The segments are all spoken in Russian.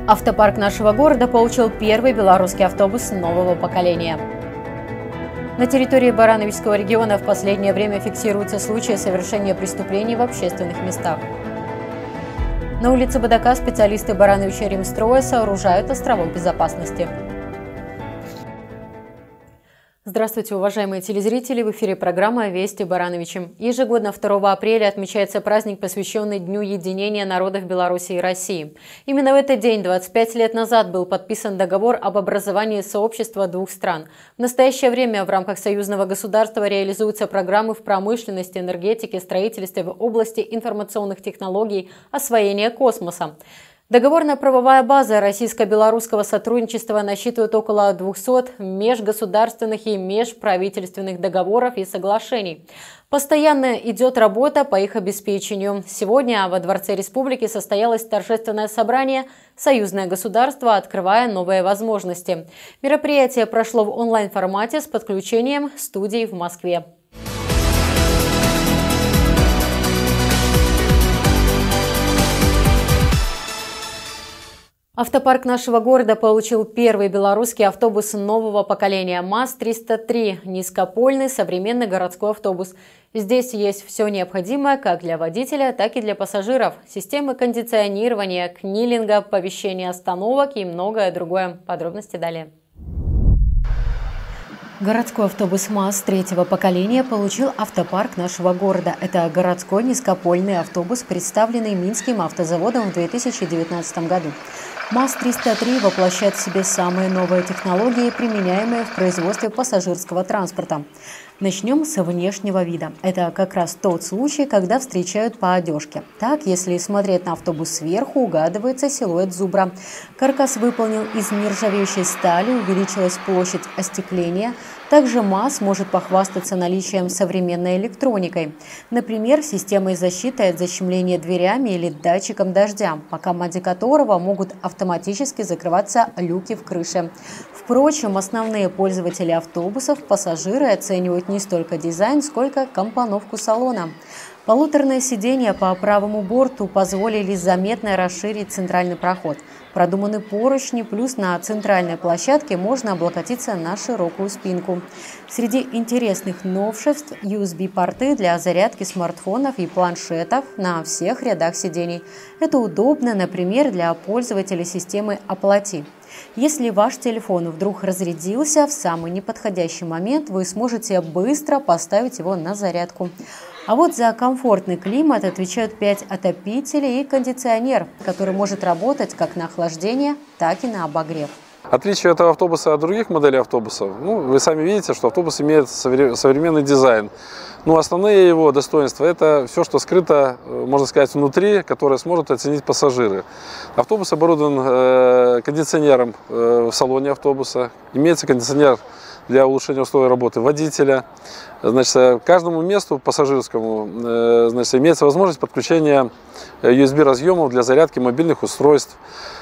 Автопарк нашего города получил первый белорусский автобус нового поколения. На территории Барановичского региона в последнее время фиксируются случаи совершения преступлений в общественных местах. На улице Бадака специалисты Барановича Римстроя сооружают островок безопасности. Здравствуйте, уважаемые телезрители! В эфире программа «Вести Барановичем». Ежегодно 2 апреля отмечается праздник, посвященный Дню единения народов Беларуси и России. Именно в этот день, 25 лет назад, был подписан договор об образовании сообщества двух стран. В настоящее время в рамках союзного государства реализуются программы в промышленности, энергетике, строительстве, в области информационных технологий, освоения космоса. Договорная правовая база российско-белорусского сотрудничества насчитывает около 200 межгосударственных и межправительственных договоров и соглашений. Постоянно идет работа по их обеспечению. Сегодня во Дворце Республики состоялось торжественное собрание «Союзное государство. Открывая новые возможности». Мероприятие прошло в онлайн-формате с подключением студий в Москве. Автопарк нашего города получил первый белорусский автобус нового поколения МАЗ-303 – низкопольный современный городской автобус. Здесь есть все необходимое как для водителя, так и для пассажиров. Системы кондиционирования, книлинга, оповещения остановок и многое другое. Подробности далее. Городской автобус МАЗ третьего поколения получил автопарк нашего города. Это городской низкопольный автобус, представленный Минским автозаводом в 2019 году. МАЗ-303 воплощает в себе самые новые технологии, применяемые в производстве пассажирского транспорта. Начнем с внешнего вида. Это как раз тот случай, когда встречают по одежке. Так, если смотреть на автобус сверху, угадывается силуэт зубра. Каркас выполнен из нержавеющей стали, увеличилась площадь остекления. Также МАЗ может похвастаться наличием современной электроникой. Например, системой защиты от защемления дверями или датчиком дождя, по команде которого могут автоматически закрываться люки в крыше. Впрочем, основные пользователи автобусов, пассажиры, оценивают не столько дизайн, сколько компоновку салона. Полуторные сиденья по правому борту позволили заметно расширить центральный проход. Продуманы поручни, плюс на центральной площадке можно облокотиться на широкую спинку. Среди интересных новшеств – USB-порты для зарядки смартфонов и планшетов на всех рядах сидений. Это удобно, например, для пользователей системы «Оплати». Если ваш телефон вдруг разрядился, в самый неподходящий момент вы сможете быстро поставить его на зарядку. А вот за комфортный климат отвечают 5 отопителей и кондиционер, который может работать как на охлаждение, так и на обогрев. Отличие этого автобуса от других моделей автобусов, вы сами видите, что автобус имеет современный дизайн. Основные его достоинства – это все, что скрыто, можно сказать, внутри, которое сможет оценить пассажиры. Автобус оборудован кондиционером в салоне автобуса, имеется кондиционер для улучшения условий работы водителя. Каждому месту пассажирскому имеется возможность подключения USB-разъемов для зарядки мобильных устройств.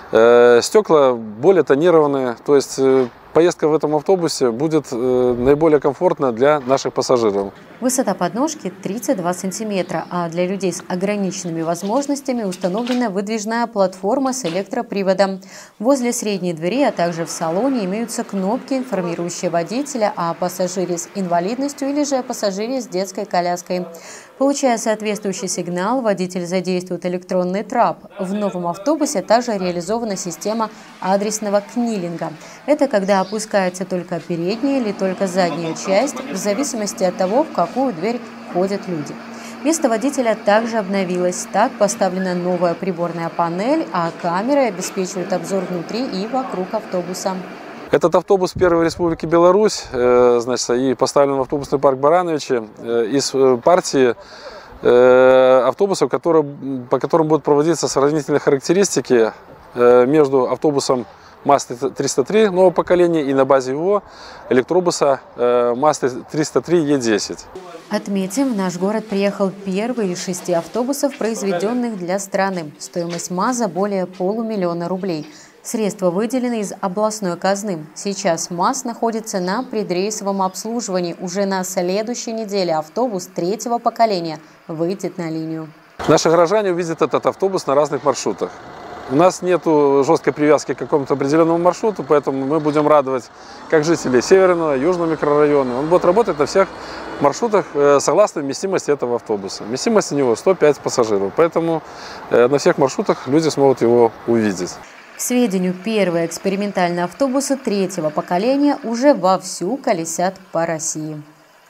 Стекла более тонированные, то есть поездка в этом автобусе будет наиболее комфортна для наших пассажиров. Высота подножки 32 сантиметра, а для людей с ограниченными возможностями установлена выдвижная платформа с электроприводом. Возле средней двери, а также в салоне имеются кнопки, информирующие водителя о пассажире с инвалидностью или же о пассажире с детской коляской. Получая соответствующий сигнал, водитель задействует электронный трап. В новом автобусе также реализована система адресного книлинга. Это когда опускается только передняя или только задняя часть, в зависимости от того, в какую дверь входят люди. Место водителя также обновилось. Так поставлена новая приборная панель, а камеры обеспечивают обзор внутри и вокруг автобуса. Этот автобус первый в Республике Беларусь, и поставлен в автобусный парк Барановича из партии автобусов, по которым будут проводиться сравнительные характеристики между автобусом МАЗ-303 нового поколения и на базе его электробуса МАЗ-303Е10. Отметим, в наш город приехал первый из 6 автобусов, произведенных для страны. Стоимость МАЗа более $500 000 рублей. Средства выделены из областной казны. Сейчас МАЗ находится на предрейсовом обслуживании. Уже на следующей неделе автобус третьего поколения выйдет на линию. Наши горожане увидят этот автобус на разных маршрутах. У нас нет жесткой привязки к какому-то определенному маршруту, поэтому мы будем радовать как жителей Северного, Южного микрорайона. Он будет работать на всех маршрутах согласно вместимости этого автобуса. Вместимость у него 105 пассажиров, поэтому на всех маршрутах люди смогут его увидеть. К сведению, первые экспериментальные автобусы третьего поколения уже вовсю колесят по России.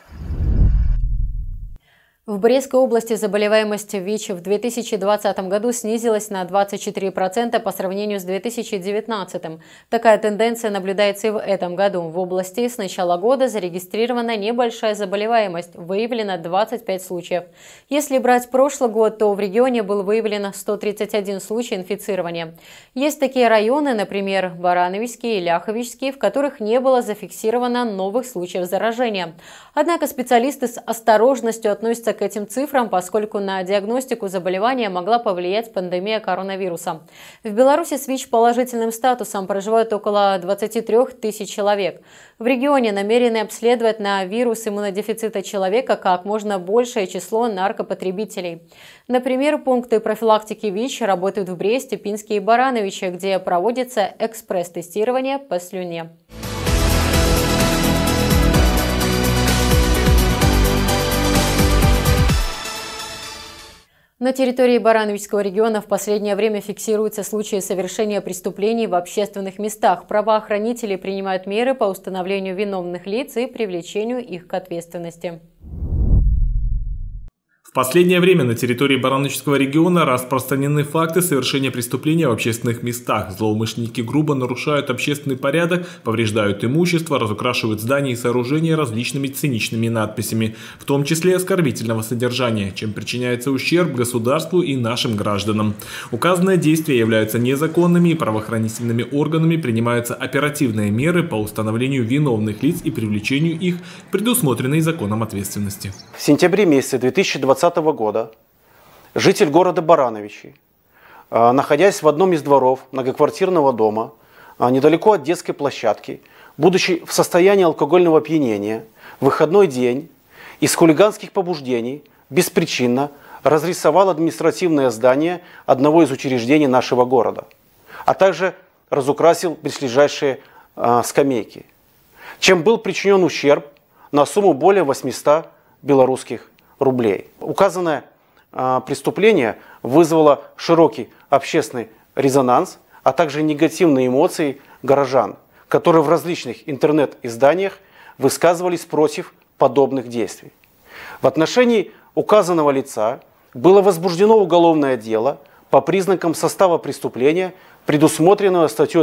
В Брестской области заболеваемость ВИЧ в 2020 году снизилась на 24% по сравнению с 2019. Такая тенденция наблюдается и в этом году. В области с начала года зарегистрирована небольшая заболеваемость, выявлено 25 случаев. Если брать прошлый год, то в регионе был выявлен 131 случай инфицирования. Есть такие районы, например, Барановичский и Ляховичский, в которых не было зафиксировано новых случаев заражения. Однако специалисты с осторожностью относятся к этим цифрам, поскольку на диагностику заболевания могла повлиять пандемия коронавируса. В Беларуси с ВИЧ-положительным статусом проживают около 23 тысяч человек. В регионе намерены обследовать на вирус иммунодефицита человека как можно большее число наркопотребителей. Например, пункты профилактики ВИЧ работают в Бресте, Пинске и Барановиче, где проводится экспресс-тестирование по слюне. На территории Барановичского региона в последнее время фиксируются случаи совершения преступлений в общественных местах. Правоохранители принимают меры по установлению виновных лиц и привлечению их к ответственности. В последнее время на территории Барановичского региона распространены факты совершения преступления в общественных местах. Злоумышленники грубо нарушают общественный порядок, повреждают имущество, разукрашивают здания и сооружения различными циничными надписями, в том числе оскорбительного содержания, чем причиняется ущерб государству и нашим гражданам. Указанные действия являются незаконными, и правоохранительными органами принимаются оперативные меры по установлению виновных лиц и привлечению их к предусмотренной законом ответственности. В сентябре месяце 2020 года житель города Барановичи, находясь в одном из дворов многоквартирного дома, недалеко от детской площадки, будучи в состоянии алкогольного опьянения, в выходной день из хулиганских побуждений беспричинно разрисовал административное здание одного из учреждений нашего города, а также разукрасил близлежащие скамейки, чем был причинен ущерб на сумму более 800 белорусских рублей. Указанное преступление вызвало широкий общественный резонанс, а также негативные эмоции горожан, которые в различных интернет-изданиях высказывались против подобных действий. В отношении указанного лица было возбуждено уголовное дело по признакам состава преступления, предусмотренного статьей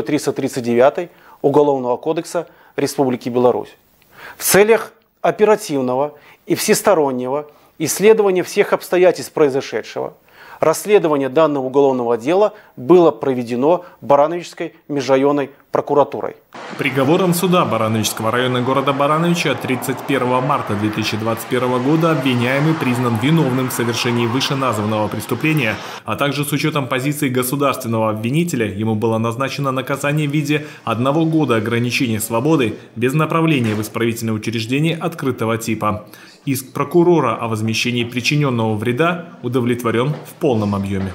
339 Уголовного кодекса Республики Беларусь. В целях оперативного и всестороннего исследования всех обстоятельств произошедшего, расследование данного уголовного дела было проведено Барановичской межрайонной прокуратурой. Приговором суда Барановичского района города Барановича 31 марта 2021 года обвиняемый признан виновным в совершении вышеназванного преступления, а также с учетом позиции государственного обвинителя ему было назначено наказание в виде 1 года ограничения свободы без направления в исправительное учреждение открытого типа. Иск прокурора о возмещении причиненного вреда удовлетворен в полном объеме.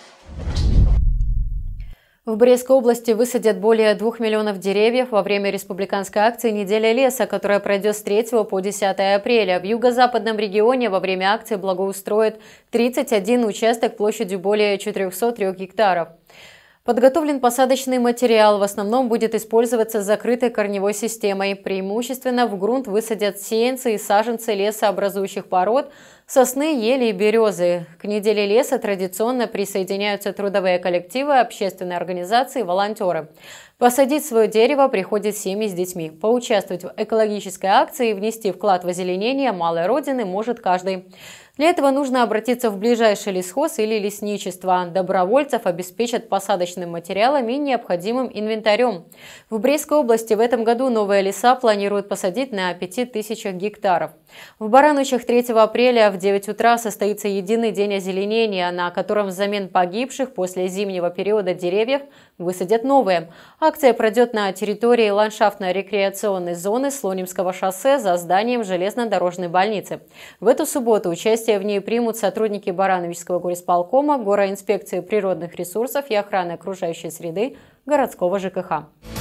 В Брестской области высадят более 2 миллионов деревьев во время республиканской акции «Неделя леса», которая пройдет с 3 по 10 апреля. В юго-западном регионе во время акции благоустроят 31 участок площадью более 403 гектаров. Подготовлен посадочный материал, в основном будет использоваться закрытой корневой системой. Преимущественно в грунт высадят сеянцы и саженцы лесообразующих пород, сосны, ели и березы. К неделе леса традиционно присоединяются трудовые коллективы, общественные организации, волонтеры. Посадить свое дерево приходят семьи с детьми. Поучаствовать в экологической акции и внести вклад в озеленение малой родины может каждый. Для этого нужно обратиться в ближайший лесхоз или лесничество. Добровольцев обеспечат посадочным материалом и необходимым инвентарем. В Брестской области в этом году новые леса планируют посадить на 5000 гектаров. В Барановичах 3 апреля в 9 утра состоится единый день озеленения, на котором взамен погибших после зимнего периода деревьев высадят новые. Акция пройдет на территории ландшафтно-рекреационной зоны Слонимского шоссе за зданием железнодорожной больницы. В эту субботу участие в ней примут сотрудники Барановичского горисполкома, Гороинспекции природных ресурсов и охраны окружающей среды городского ЖКХ.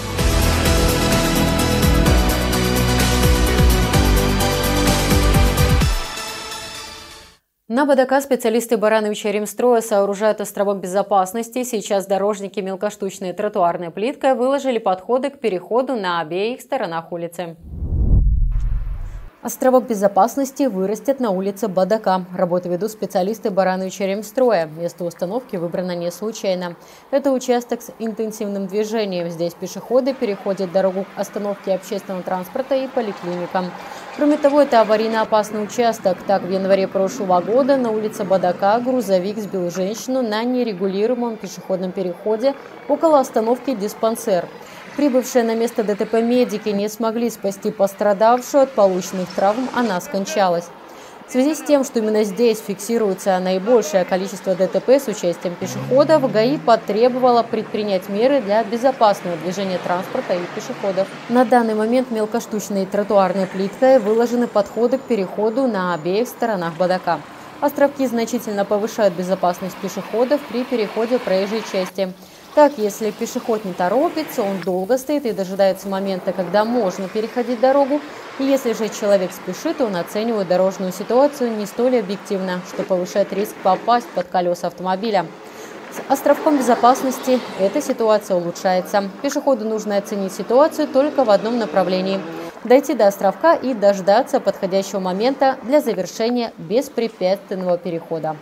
На БДК специалисты Барановича Ремстроя сооружают островок безопасности. Сейчас дорожники мелкоштучной тротуарной плиткой выложили подходы к переходу на обеих сторонах улицы. Островок безопасности вырастет на улице БДК. Работы ведут специалисты Барановича Ремстроя. Место установки выбрано не случайно. Это участок с интенсивным движением. Здесь пешеходы переходят дорогу к остановке общественного транспорта и поликлиникам. Кроме того, это аварийно опасный участок. Так, в январе прошлого года на улице БДК грузовик сбил женщину на нерегулируемом пешеходном переходе около остановки «Диспансер». Прибывшие на место ДТП медики не смогли спасти пострадавшую от полученных травм, она скончалась. В связи с тем, что именно здесь фиксируется наибольшее количество ДТП с участием пешеходов, ГАИ потребовала предпринять меры для безопасного движения транспорта и пешеходов. На данный момент мелкоштучной тротуарной плиткой выложены подходы к переходу на обеих сторонах БДК. Островки значительно повышают безопасность пешеходов при переходе проезжей части. Так, если пешеход не торопится, он долго стоит и дожидается момента, когда можно переходить дорогу. И если же человек спешит, он оценивает дорожную ситуацию не столь объективно, что повышает риск попасть под колеса автомобиля. С островком безопасности эта ситуация улучшается. Пешеходу нужно оценить ситуацию только в одном направлении – дойти до островка и дождаться подходящего момента для завершения беспрепятственного перехода.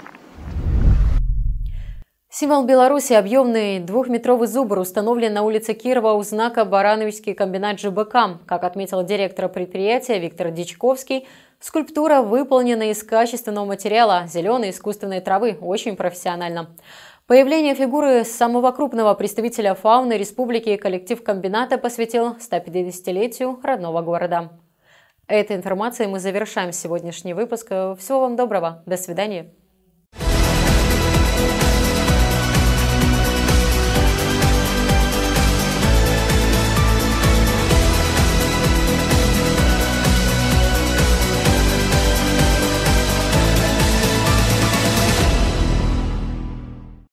Символ Беларуси, объемный двухметровый зубр, установлен на улице Кирова у знака «Барановичский комбинат ЖБК». Как отметил директор предприятия Виктор Дичковский, скульптура выполнена из качественного материала – зеленой искусственной травы, очень профессионально. Появление фигуры самого крупного представителя фауны республики коллектив комбината посвятил 150-летию родного города. Этой информацией мы завершаем сегодняшний выпуск. Всего вам доброго. До свидания.